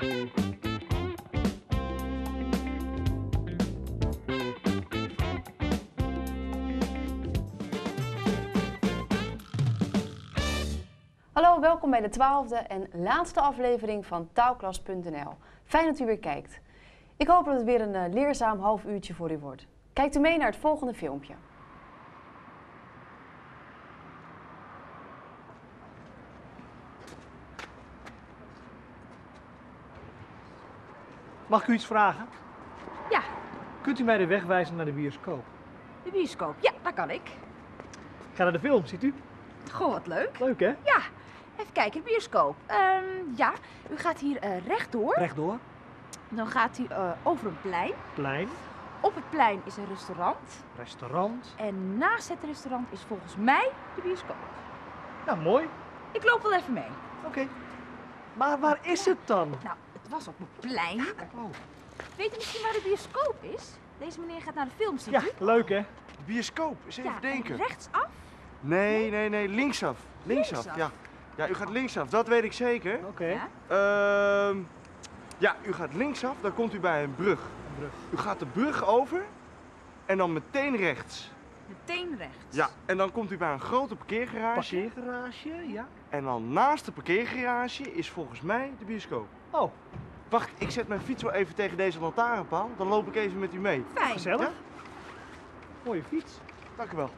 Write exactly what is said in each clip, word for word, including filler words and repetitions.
Hallo, welkom bij de twaalfde en laatste aflevering van taalklas punt n l. Fijn dat u weer kijkt. Ik hoop dat het weer een uh, leerzaam half uurtje voor u wordt. Kijkt u mee naar het volgende filmpje. Mag ik u iets vragen? Ja. Kunt u mij de weg wijzen naar de bioscoop? De bioscoop, ja, dat kan ik. Ik ga naar de film, ziet u? Goh, wat leuk. Leuk, hè? Ja, even kijken, de bioscoop. Um, ja, u gaat hier uh, rechtdoor. Rechtdoor. Dan gaat u uh, over een plein. Plein. Op het plein is een restaurant. Restaurant. En naast het restaurant is volgens mij de bioscoop. Nou, mooi. Ik loop wel even mee. Oké. Okay. Maar waar is het dan? Nou, het was op een plein. Oh. Weet u misschien waar de bioscoop is? Deze meneer gaat naar de film, ziet ja, u? Leuk, hè? Bioscoop, eens even ja, denken. Rechtsaf? Nee, nee, nee, linksaf. Linksaf, linksaf. ja. Ja, u gaat linksaf, dat weet ik zeker. Oké. Okay. Ja. Uh, ja, u gaat linksaf, dan komt u bij een brug. Een brug. U gaat de brug over en dan meteen rechts. Meteen rechts. Ja, en dan komt u bij een grote parkeergarage. Parkeergarage, ja. En dan naast de parkeergarage is volgens mij de bioscoop. Oh. Wacht, ik zet mijn fiets wel even tegen deze lantaarnpaal. Dan loop ik even met u mee. Fijn. Gezellig. Ja? Mooie fiets. Dank u wel.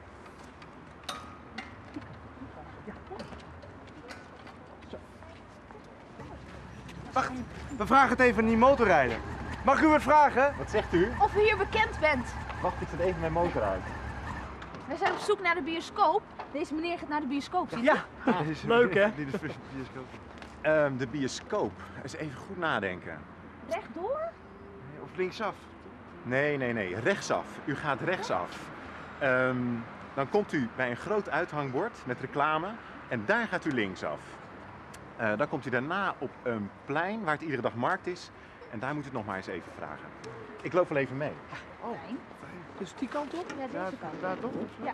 Wacht, we vragen het even aan die motorrijder. Mag ik u wat vragen? Wat zegt u? Of u hier bekend bent. Wacht, ik zet even mijn motor uit. We zijn op zoek naar de bioscoop. Deze meneer gaat naar de bioscoop, ziet u? Ja. Ah, leuk, hè? Die is bioscoop. Um, de bioscoop. Eens even goed nadenken. Rechtdoor? Of linksaf? Nee, nee, nee. Rechtsaf. U gaat rechtsaf. Um, dan komt u bij een groot uithangbord met reclame en daar gaat u linksaf. Uh, dan komt u daarna op een plein waar het iedere dag markt is en daar moet u het nog maar eens even vragen. Ik loop wel even mee. Oh. Fijn. Dus die kant op? Ja, deze Daar, kant. daar toch? Ja.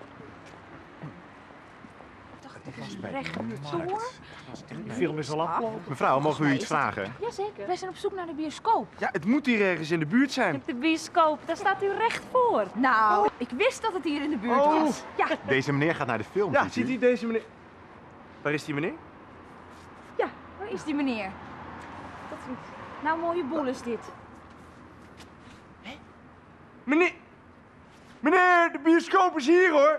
Ik dacht, dit is bij rechtdoor. Die film is al afgelopen. Mevrouw, mogen we u iets vragen? Jazeker. Wij zijn op zoek naar de bioscoop. Ja, het moet hier ergens in de buurt zijn. De bioscoop, daar staat u recht voor. Nou, ik wist dat het hier in de buurt Oh. was. Ja. Deze meneer gaat naar de film, Ja, ziet ziet u? u deze meneer? Waar is die meneer? Ja, waar is die meneer? Dat is... Nou, mooie boel is dit. Meneer! Meneer, de bioscoop is hier hoor!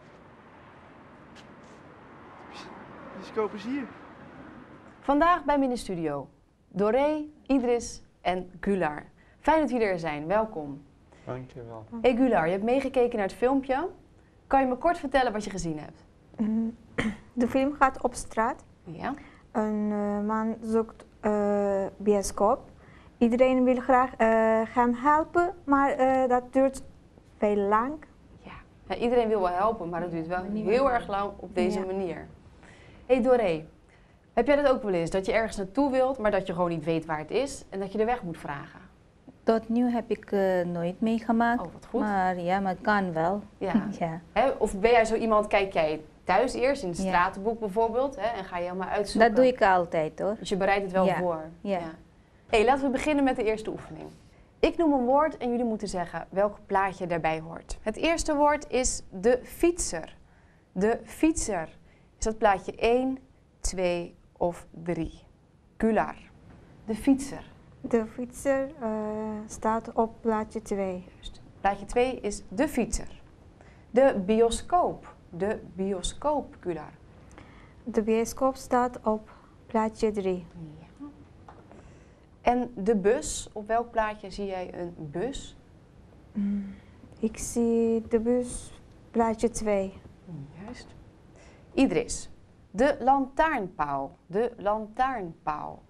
De bioscoop is hier. Vandaag bij me in de studio Doré, Idris en Gülar. Fijn dat jullie er zijn, welkom. Dankjewel. Hey Gülar, je hebt meegekeken naar het filmpje. Kan je me kort vertellen wat je gezien hebt? De film gaat op straat. Ja. Een uh, man zoekt uh, bioscoop. Iedereen wil graag uh, gaan helpen, maar uh, dat duurt veel lang. Ja. Ja, iedereen wil wel helpen, maar dat duurt wel heel erg lang op deze ja. manier. Hey Doré, heb jij dat ook wel eens? Dat je ergens naartoe wilt, maar dat je gewoon niet weet waar het is en dat je de weg moet vragen? Tot nu heb ik uh, nooit meegemaakt. Oh, wat goed. Maar ja, maar het kan wel. Ja. ja. Hè? Of ben jij zo iemand, kijk jij thuis eerst in het stratenboek bijvoorbeeld, hè, en ga je helemaal uitzoeken? Dat doe ik altijd hoor. Dus je bereidt het wel ja. voor? Ja. ja. Hey, laten we beginnen met de eerste oefening. Ik noem een woord en jullie moeten zeggen welk plaatje daarbij hoort. Het eerste woord is de fietser. De fietser. Is dat plaatje één, twee of drie? Gülar. De fietser. De fietser uh, staat op plaatje twee. Juist. Plaatje twee is de fietser. De bioscoop. De bioscoop, Gülar. De bioscoop staat op plaatje drie. Ja. En de bus, op welk plaatje zie jij een bus? Mm, ik zie de bus plaatje twee. Juist. Idris. De lantaarnpaal. De lantaarnpaal.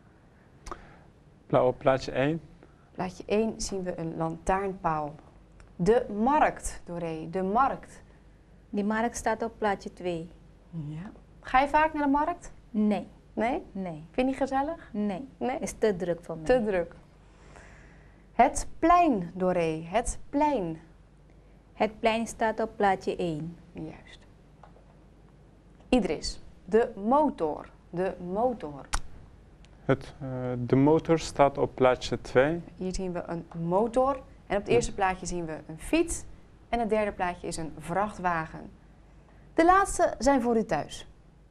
Op plaatje één. Plaatje één zien we een lantaarnpaal. De markt, Doré. De markt. Die markt staat op plaatje twee. Ja. Ga je vaak naar de markt? Nee. Nee? Nee. Vind je niet gezellig? Nee. Nee? Is te druk voor mij. Te druk. Het plein, Doré. Het plein. Het plein staat op plaatje één. Juist. Idris. De motor. De motor. Het, uh, de motor staat op plaatje twee. Hier zien we een motor. En op het eerste plaatje zien we een fiets. En het derde plaatje is een vrachtwagen. De laatste zijn voor u thuis.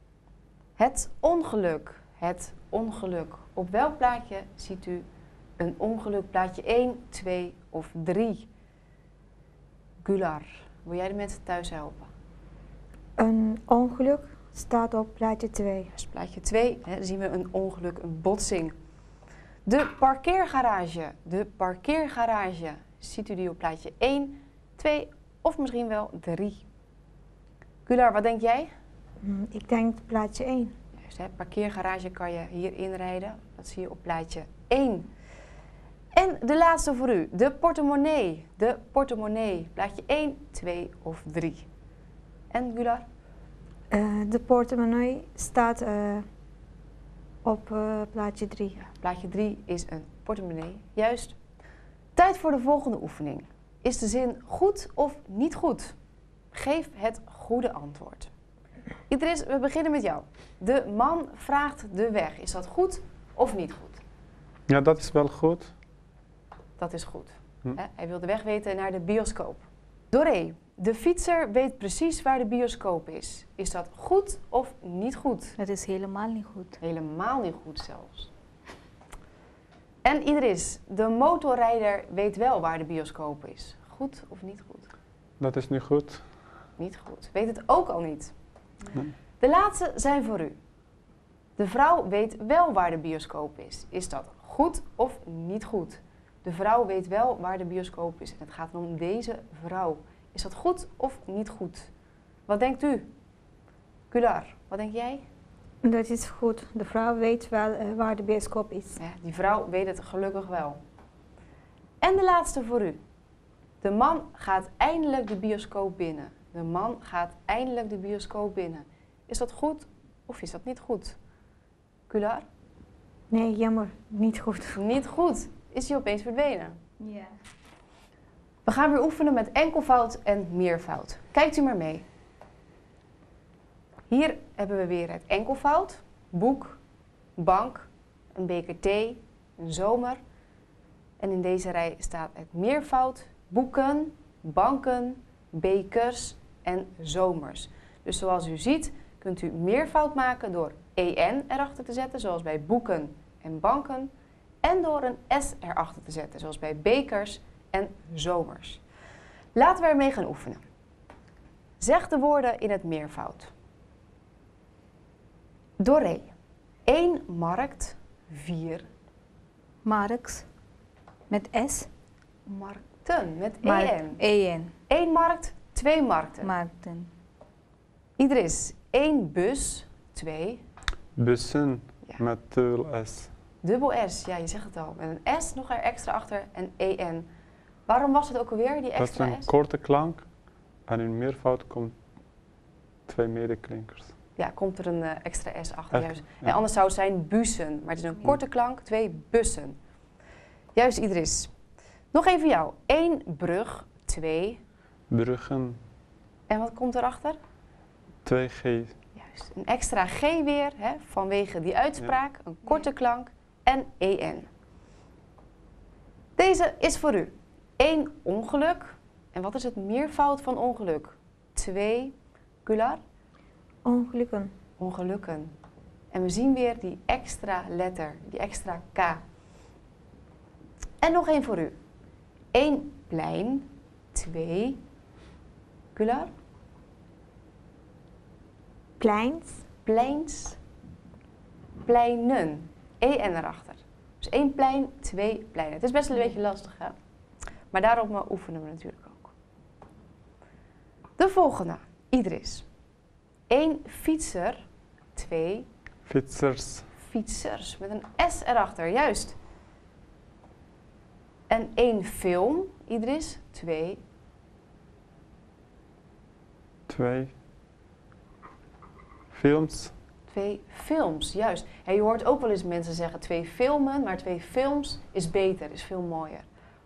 Het ongeluk. Het ongeluk. Op welk plaatje ziet u een ongeluk? Plaatje één, twee of drie? Gular, wil jij de mensen thuis helpen? Een ongeluk staat op plaatje twee. Dus plaatje twee, hè, dan zien we een ongeluk, een botsing. De parkeergarage. De parkeergarage. Ziet u die op plaatje één, twee of misschien wel drie? Gular, wat denk jij? Mm, Ik denk plaatje één. Juist, hè, parkeergarage kan je hier inrijden. Dat zie je op plaatje één. En de laatste voor u, de portemonnee. De portemonnee. Plaatje één, twee of drie? En Gular? Uh, de portemonnee staat uh, op uh, plaatje drie. Ja, plaatje drie is een portemonnee. Juist. Tijd voor de volgende oefening. Is de zin goed of niet goed? Geef het goede antwoord. Idris, we beginnen met jou. De man vraagt de weg. Is dat goed of niet goed? Ja, dat is wel goed. Dat is goed. Hm. Hè? Hij wil de weg weten naar de bioscoop. Doré, de fietser weet precies waar de bioscoop is. Is dat goed of niet goed? Dat is helemaal niet goed. Helemaal niet goed zelfs. En Idris, de motorrijder weet wel waar de bioscoop is. Goed of niet goed? Dat is niet goed. Niet goed. Weet het ook al niet. Nee. De laatste zijn voor u. De vrouw weet wel waar de bioscoop is. Is dat goed of niet goed? De vrouw weet wel waar de bioscoop is. En het gaat om deze vrouw. Is dat goed of niet goed? Wat denkt u? Gular, wat denk jij? Dat is goed. De vrouw weet wel uh, waar de bioscoop is. Ja, die vrouw weet het gelukkig wel. En de laatste voor u. De man gaat eindelijk de bioscoop binnen. De man gaat eindelijk de bioscoop binnen. Is dat goed of is dat niet goed? Gular? Nee, jammer. Niet goed. Niet goed. Is hij opeens verdwenen? Ja. We gaan weer oefenen met enkelvoud en meervoud. Kijkt u maar mee. Hier hebben we weer het enkelvoud. Boek, bank, een beker thee, een zomer. En in deze rij staat het meervoud. Boeken, banken, bekers en zomers. Dus zoals u ziet kunt u meervoud maken door en erachter te zetten, zoals bij boeken en banken. En door een s erachter te zetten, zoals bij bekers en zomers. Laten we ermee gaan oefenen. Zeg de woorden in het meervoud. Doré. één markt, vier Marks met S. markten met Mark- en. en. Eén markt, twee markten. Markten. Idris, één bus, twee. Bussen Ja. met dubbel S. Dubbel S, ja je zegt het al. Met een S nog er extra achter en en. Waarom was het ook alweer, die Dat is extra een S? korte klank. En in meervoud komt twee medeklinkers. Ja, komt er een uh, extra S achter, Echt, juist. ja. En anders zou het zijn bussen, maar het is een korte klank, twee bussen. Juist, Idris. Nog even jou. Eén brug, twee. Bruggen, En wat komt erachter? twee G. Juist, een extra G weer, hè, vanwege die uitspraak, een korte klank en en. Deze is voor u. Eén ongeluk. En wat is het meervoud van ongeluk? Twee, Gular, Ongelukken. ongelukken. En we zien weer die extra letter, die extra K. En nog één voor u. Eén plein, twee, Gular, Pleins. pleins, pleinen. En erachter. Dus één plein, twee pleinen. Het is best wel een beetje lastig, hè? Maar daarom uh, oefenen we natuurlijk ook. De volgende, Idris. Eén fietser, twee Fietsers, fietsers. Met een S erachter, juist. En één film, Idris, twee. twee films, Twee films, juist. En je hoort ook wel eens mensen zeggen twee filmen, maar twee films is beter, is veel mooier.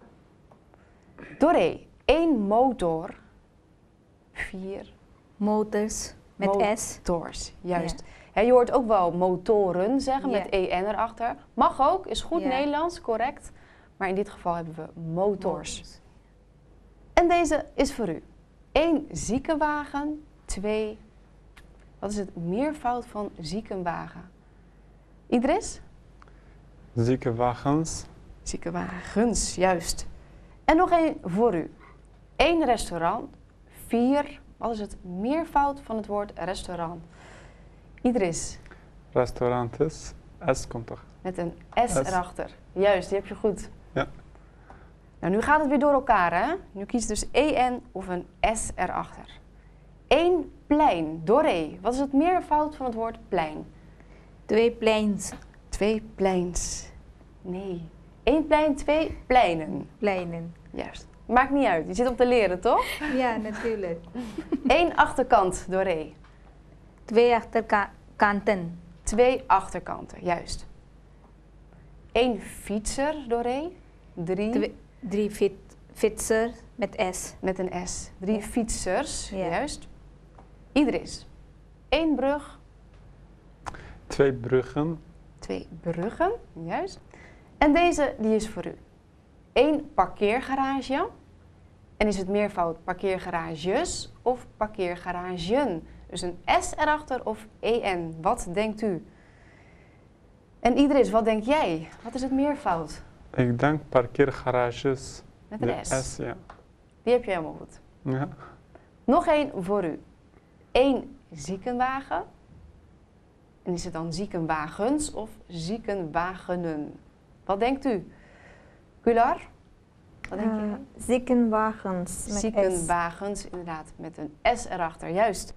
Doré, één motor, vier Motors met S. motors, juist. Hè, je hoort ook wel motoren zeggen Ja. met en erachter. Mag ook, is goed Ja. Nederlands, correct. Maar in dit geval hebben we motors. En deze is voor u. één ziekenwagen, twee. Wat is het meervoud van ziekenwagen? Idris? Ziekenwagens. Ziekenwagens, juist. En nog één voor u. één restaurant, vier. Wat is het meervoud van het woord restaurant? Idris, Restaurantes. S komt toch? met een S, S. erachter. Juist, die heb je goed. Ja. Nou, nu gaat het weer door elkaar, hè? Nu kies dus en of een S erachter. Eén plein, Doré. Wat is het meervoud van het woord plein? Twee pleins. Twee pleins. Nee. Eén plein, twee pleinen. Pleinen. Juist. Maakt niet uit, je zit om te leren, toch? Ja, natuurlijk. Eén achterkant, Doré. Twee achterkanten. Twee achterkanten, juist. Eén fietser, Doré. Drie. Twee, drie fit, fietsers met S. Met een S. Drie Ja. fietsers, Ja. juist. Idris. Eén brug, Twee bruggen. twee bruggen, juist. En deze, die is voor u. Eén parkeergarage. En is het meervoud parkeergarages of parkeergaragen? Dus een S erachter of en. Wat denkt u? En Idris, wat denk jij? Wat is het meervoud? Ik denk parkeergarages. Met een De S. S, ja. Die heb je helemaal goed. Ja. Nog één voor u. Eén ziekenwagen. En is het dan ziekenwagens of ziekenwagenen? Wat denkt u? Gular? Wat denk Eh, je? ziekenwagens met S. Ziekenwagens, inderdaad, met een S erachter, juist.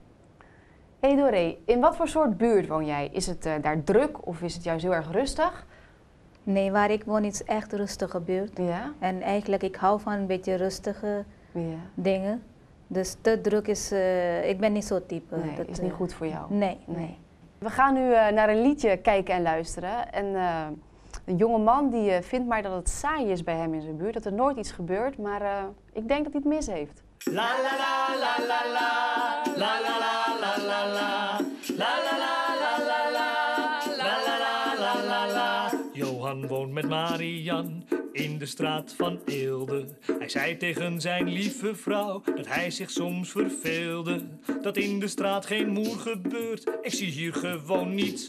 Hey Doré, in wat voor soort buurt woon jij? Is het uh, daar druk of is het juist heel erg rustig? Nee, waar ik woon is echt een rustige buurt. Ja? En eigenlijk, ik hou van een beetje rustige Ja. dingen. Dus te druk is, uh, ik ben niet zo type. Nee, dat is uh, niet goed voor jou. Nee, Nee. nee. We gaan nu uh, naar een liedje kijken en luisteren. En uh, een jonge man die uh, vindt maar dat het saai is bij hem in zijn buurt. Dat er nooit iets gebeurt, maar uh, ik denk dat hij het mis heeft. La la la la la la, la la la la la la, la la la la la la, la la la la la la. Johan woont met Marian in de straat van Eelde. Hij zei tegen zijn lieve vrouw dat hij zich soms verveelde. Dat in de straat geen moer gebeurt, ik zie hier gewoon niets.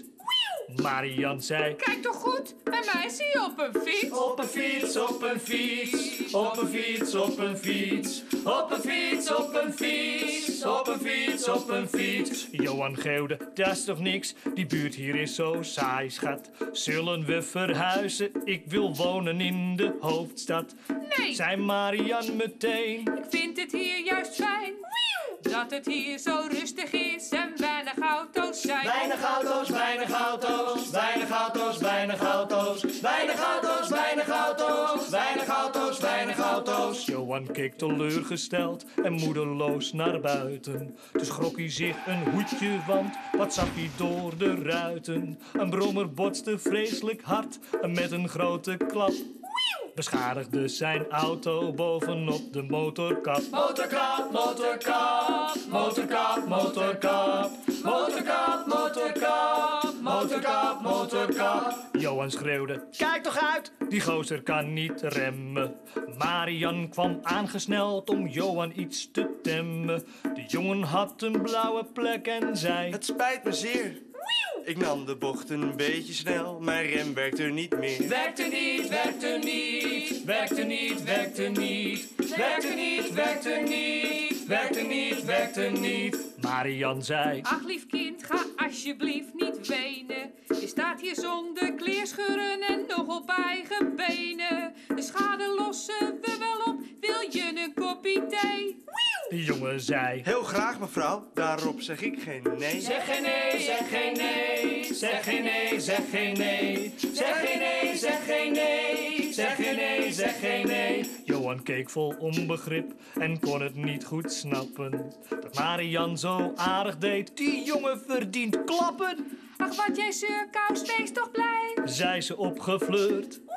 Marian zei: Kijk toch goed, bij mij zie je op een fiets. Op een fiets, op een fiets, op een fiets, op een fiets. Op een fiets, op een fiets, op een fiets, op een fiets. Johan geeuwde, dat is toch niks, die buurt hier is zo saai, schat. Zullen we verhuizen, ik wil wonen in de hoofdstad. Nee, Zei Marian meteen. ik vind het hier juist fijn. Dat het hier zo rustig is en weinig auto's zijn. Weinig auto's, weinig auto's, weinig auto's, weinig auto's, weinig auto's, weinig auto's, weinig auto's, weinig auto's. Johan keek teleurgesteld en moedeloos naar buiten. Toen schrok hij zich een hoedje, want wat zag hij door de ruiten? Een brommer botste vreselijk hard en met een grote klap beschadigde zijn auto bovenop de motorkap. Motorkap, motorkap, motorkap, motorkap, motorkap, motorkap, motorkap, motorkap. Johan schreeuwde: kijk toch uit, die gozer kan niet remmen. Marian kwam aangesneld om Johan iets te temmen. De jongen had een blauwe plek en zei: Het spijt me zeer. Ik nam de bocht een beetje snel, mijn rem werkte niet meer. Werkte niet, werkte niet, werkte niet, werkte niet, werkte niet, werkte niet, werkte niet, werkte niet. Marian zei: Ach lief kind, ga alsjeblieft niet wenen. Je staat hier zonder kleerscheuren en nog op eigen benen. De schade lossen we wel op, wil je een kopje thee? De jongen zei: Heel graag mevrouw, daarop zeg ik geen nee. zeg geen nee, zeg geen nee, zeg geen nee, zeg geen nee, zeg geen nee, zeg geen nee, zeg geen nee, zeg geen nee. Johan keek vol onbegrip en kon het niet goed snappen. Dat Marian zo aardig deed, die jongen verdient klappen. Ach wat jij zeurkous, wees toch blij. Zei ze opgeflirt.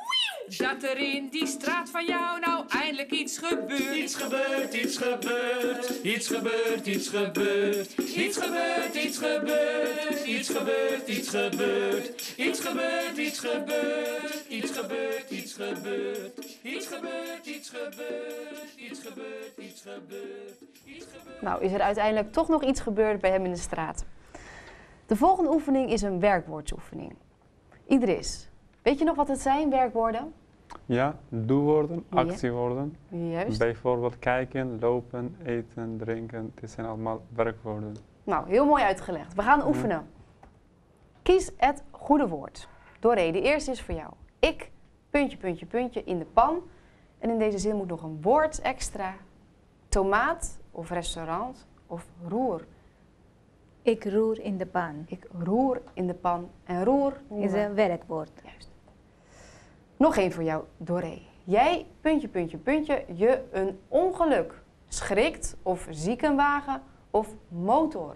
dat er in die straat van jou nou eindelijk iets gebeurt. Iets gebeurt, iets gebeurt, iets gebeurt, iets gebeurt. Iets gebeurt, iets gebeurt, iets gebeurt, iets gebeurt. Iets gebeurt, iets gebeurt, iets gebeurt, iets gebeurt. Iets gebeurt, iets gebeurt, iets gebeurt, iets gebeurt. Iets gebeurt. Nou, is er uiteindelijk toch nog iets gebeurd bij hem in de straat. De volgende oefening is een werkwoordsoefening. Idris, weet je nog wat het zijn, werkwoorden? Ja, doelwoorden, Ja. actiewoorden. Juist. Bijvoorbeeld kijken, lopen, eten, drinken. Dit zijn allemaal werkwoorden. Nou, heel mooi uitgelegd. We gaan Mhm. oefenen. Kies het goede woord. Doré, de eerste is voor jou. Ik, puntje, puntje, puntje, in de pan. En in deze zin moet nog een woord extra. Tomaat of restaurant of roer. Ik roer in de pan. Ik roer in de pan. En roer Is een werkwoord. Juist. Nog één voor jou, Doré. Jij, puntje, puntje, puntje, je een ongeluk. Schrikt of ziekenwagen of motor.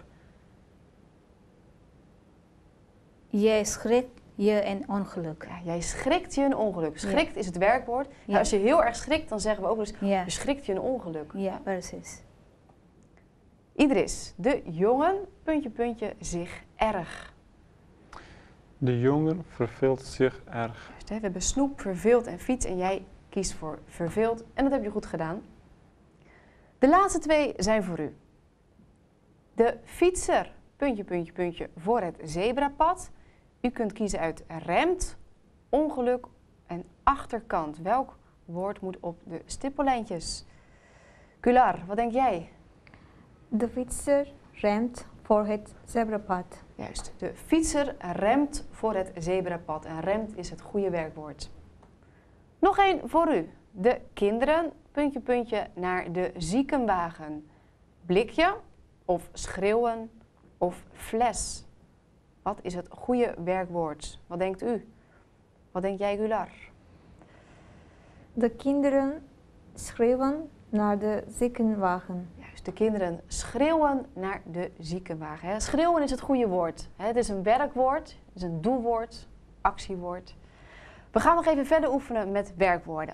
Jij schrikt je een ongeluk. Ja, jij schrikt je een ongeluk. Schrikt is het werkwoord. Nou, Ja. als je heel erg schrikt, dan zeggen we ook wel eens, Ja, je schrikt je een ongeluk. ja, precies. Idris, de jongen, puntje, puntje, zich erg. De jongen verveelt zich erg. Dus, hè, we hebben snoep, verveeld en fiets en jij kiest voor verveeld. En dat heb je goed gedaan. De laatste twee zijn voor u. De fietser, puntje, puntje, puntje, voor het zebrapad. U kunt kiezen uit remt, ongeluk en achterkant. Welk woord moet op de stippellijntjes? Kular, wat denk jij? De fietser remt voor het zebrapad. Juist, de fietser remt voor het zebrapad. En remt is het goede werkwoord. Nog één voor u. De kinderen, puntje, puntje, naar de ziekenwagen. Blikje of schreeuwen of fles. Wat is het goede werkwoord? Wat denkt u? Wat denk jij, Gular? De kinderen schreeuwen naar de ziekenwagen. Juist, de kinderen schreeuwen naar de ziekenwagen. Hè. Schreeuwen is het goede woord. Hè. Het is een werkwoord, het is een doelwoord, actiewoord. We gaan nog even verder oefenen met werkwoorden.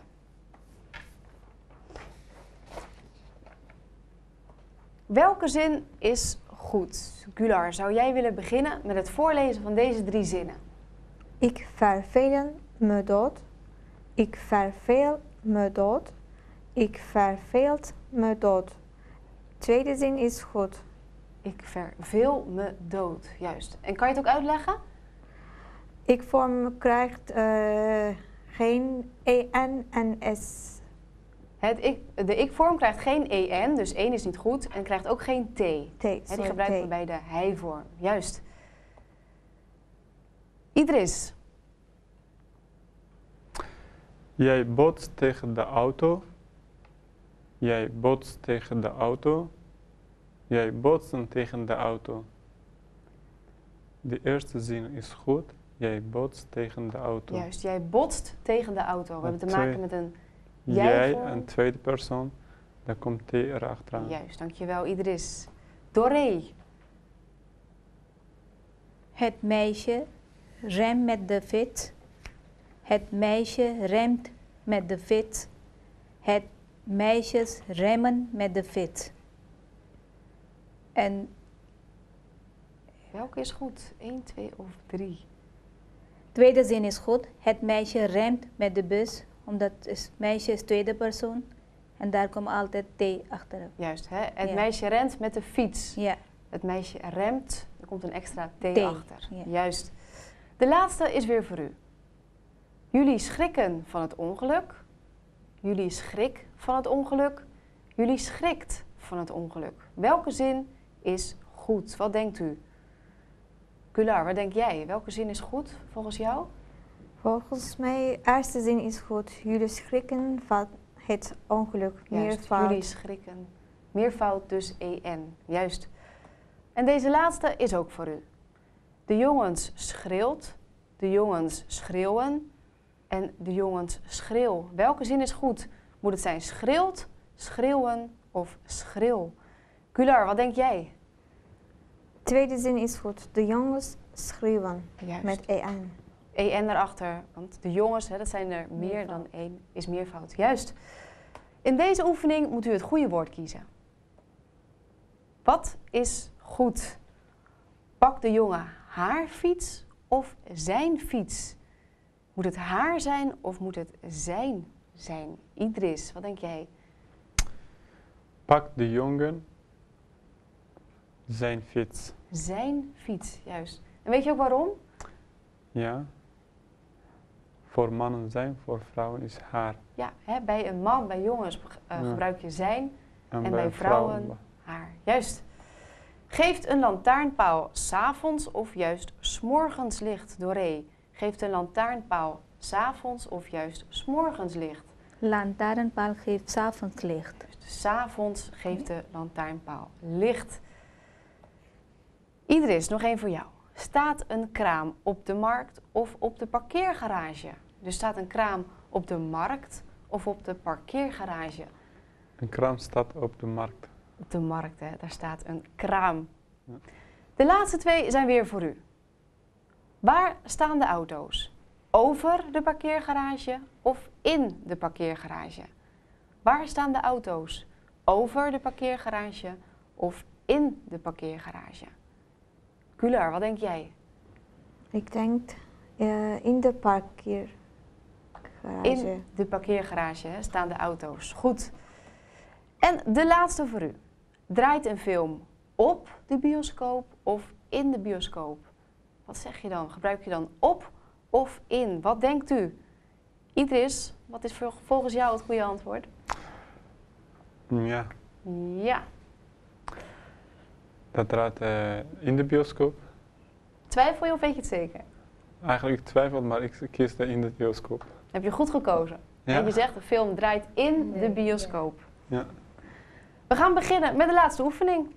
Welke zin is goed? Gular, zou jij willen beginnen met het voorlezen van deze drie zinnen? Ik verveel me dood. Ik verveel me dood. Ik verveelt me dood. Tweede zin is goed. Ik verveel me dood. Juist. En kan je het ook uitleggen? Ik-vorm krijgt uh, geen en en s. Het ik, de ik-vorm krijgt geen en, dus één is niet goed. En krijgt ook geen t. T, He, die sorry, gebruiken we T. bij de hij-vorm. Juist. Idris. Jij botst tegen de auto. Jij botst tegen de auto. Jij botst tegen de auto. De eerste zin is goed. Jij botst tegen de auto. Juist, jij botst tegen de auto. We En hebben te twee- maken met een Jij, jij-vorm. een tweede persoon. Dan komt T erachteraan. Juist, dankjewel Idris. Doré. Het meisje remt met de fiets. Het meisje remt met de fiets. Het meisjes remmen met de fiets. En Welke is goed? één, twee of drie? tweede zin is goed. Het meisje remt met de bus, omdat het meisje is tweede persoon. En daar komt altijd T achterop. Juist, hè? Het Ja. meisje rent met de fiets. Ja, Het meisje remt, er komt een extra T, T, achter. ja. Juist. De laatste is weer voor u. Jullie schrikken van het ongeluk. Jullie schrik van het ongeluk. Jullie schrikt van het ongeluk. Welke zin is goed? Wat denkt u? Kular, wat denk jij? Welke zin is goed volgens jou? Volgens mij, eerste zin is goed. Jullie schrikken van het ongeluk. Juist, Meervoud. jullie schrikken. Meervoud dus en. Juist. En deze laatste is ook voor u. De jongens schreeuwt, de jongens schreeuwen en de jongens schreeuw. Welke zin is goed? Moet het zijn schreeuwt, schreeuwen of schreeuw? Kular, wat denk jij? Tweede zin is goed. De jongens schreeuwen Juist. met en. en erachter, want de jongens, hè, dat zijn er meer Meervoud. dan één, is meervoud. Juist. In deze oefening moet u het goede woord kiezen. Wat is goed? Pakt de jongen haar fiets of zijn fiets? Moet het haar zijn of moet het zijn zijn? Idris, wat denk jij? Pak de jongen zijn fiets. Zijn fiets, juist. En weet je ook waarom? Ja. Voor mannen zijn, voor vrouwen is haar. Ja, hè, bij een man, bij jongens uh, Ja. gebruik je zijn En, en bij vrouwen haar. Juist. Geeft een lantaarnpaal 's avonds of juist 's morgens licht? Doré. Geeft een lantaarnpaal 's avonds of juist 's morgens licht? Lantaarnpaal geeft 's avonds licht. Dus 's avonds geeft de lantaarnpaal licht. Idris, nog één voor jou. Staat een kraam op de markt of op de parkeergarage? Dus staat een kraam op de markt of op de parkeergarage? Een kraam staat op de markt. Op de markt, hè, daar staat een kraam. Ja. De laatste twee zijn weer voor u. Waar staan de auto's? Over de parkeergarage of in de parkeergarage? Waar staan de auto's? Over de parkeergarage of in de parkeergarage? Kular, wat denk jij? Ik denk uh, in de parkeergarage. In de parkeergarage, hè, staan de auto's. Goed. En de laatste voor u. Draait een film op de bioscoop of in de bioscoop? Wat zeg je dan? Gebruik je dan op of in? Wat denkt u? Idris, wat is vol- volgens jou het goede antwoord? Ja, Ja. dat draait eh, in de bioscoop. Twijfel je of weet je het zeker? Eigenlijk ik twijfel, maar ik kies de in de bioscoop. Heb je goed gekozen? Ja. En je zegt de film draait in de Ja. bioscoop. Ja. We gaan beginnen met de laatste oefening.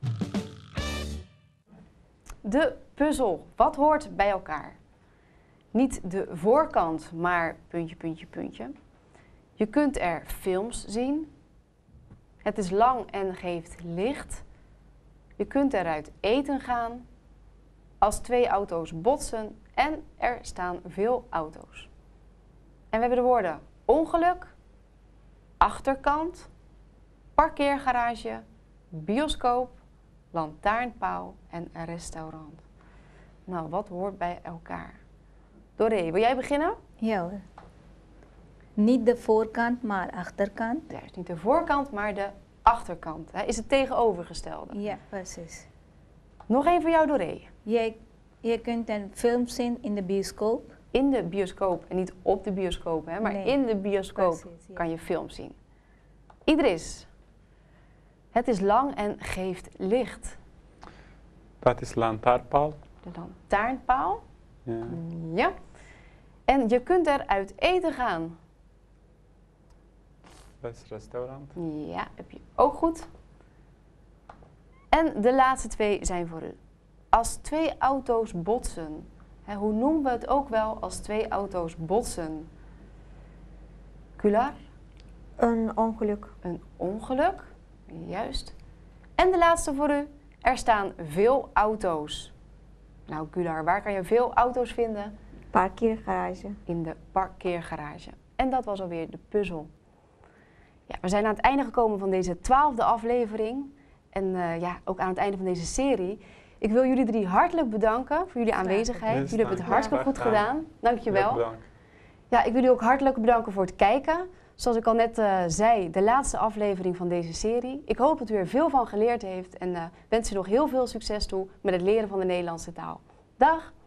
De puzzel. Wat hoort bij elkaar? Niet de voorkant, maar puntje, puntje, puntje. Je kunt er films zien. Het is lang en geeft licht. Je kunt eruit eten gaan. Als twee auto's botsen en er staan veel auto's. En we hebben de woorden ongeluk, achterkant, parkeergarage, bioscoop, lantaarnpaal en een restaurant. Nou, wat hoort bij elkaar? Doré, wil jij beginnen? Ja hoor. Niet de voorkant, maar achterkant. Juist, niet de voorkant, maar de achterkant. Hè? Is het tegenovergestelde. Ja, precies. Nog één voor jou, Doré. Je, je kunt een film zien in de bioscoop. In de bioscoop, en niet op de bioscoop, hè, maar Nee, in de bioscoop precies, ja. kan je films zien. Idris, het is lang en geeft licht. Dat is lantaarnpaal. De lantaarnpaal. Ja. Ja. En je kunt eruit eten gaan. Dat is restaurant. Ja, heb je ook goed. En de laatste twee zijn voor u. Als twee auto's botsen. Hè, hoe noemen we het ook wel als twee auto's botsen? Kular? Een ongeluk. Een ongeluk. Juist. En de laatste voor u. Er staan veel auto's. Nou, Kular, waar kan je veel auto's vinden? Parkeergarage. In de parkeergarage. En dat was alweer de puzzel. Ja, we zijn aan het einde gekomen van deze twaalfde aflevering. En uh, ja, ook aan het einde van deze serie. Ik wil jullie drie hartelijk bedanken voor jullie aanwezigheid. Yes, jullie hebben het dank. hartstikke goed Graag gedaan. gedaan. Dankjewel. Bedankt. Ja, ik wil jullie ook hartelijk bedanken voor het kijken. Zoals ik al net uh, zei, de laatste aflevering van deze serie. Ik hoop dat u er veel van geleerd heeft en uh, wens u nog heel veel succes toe met het leren van de Nederlandse taal. Dag!